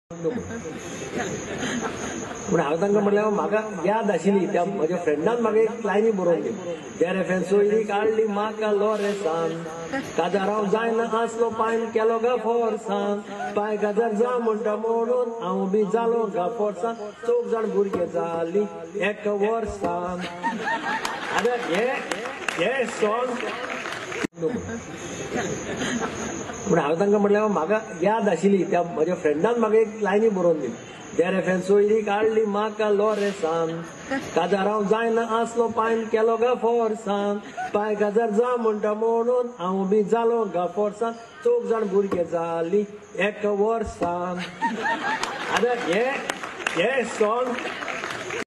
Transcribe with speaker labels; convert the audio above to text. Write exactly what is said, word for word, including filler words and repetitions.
Speaker 1: पूण हांव तांकां म्हणल्यार म्हाका याद आशिल्ली त्या म्हज्या फ्रेंडान म्हाका एक लायनी बरोवन दिली. तेरेफेन सोयरी काडली म्हाका लोरेसान, काजाराव जायना आसलो पायन केलो गा फोर्सान, पाय काजार जा म्हणटा म्हणून हांव बी जालो गा फोर्सान, चौग जाण भुरगे जाली एका वर्सान. आतां हे हे सॉंग पूण हांव तांकां म्हणल्यार म्हाका याद आशिल्ली त्या म्हज्या फ्रेंडान म्हाका एक लायनी बरोवन दिली. तेरेफेन सोयरी काडली म्हाका लोरेसान, काजाराव जायना आसलो पायन केलो गा फोर्सान, पाय काजार जा म्हणटा म्हणून हांव बी जालो गा फोर्सान, चौग जाण भुरगे जाली एका वर्सान. आतां हे हे सॉंग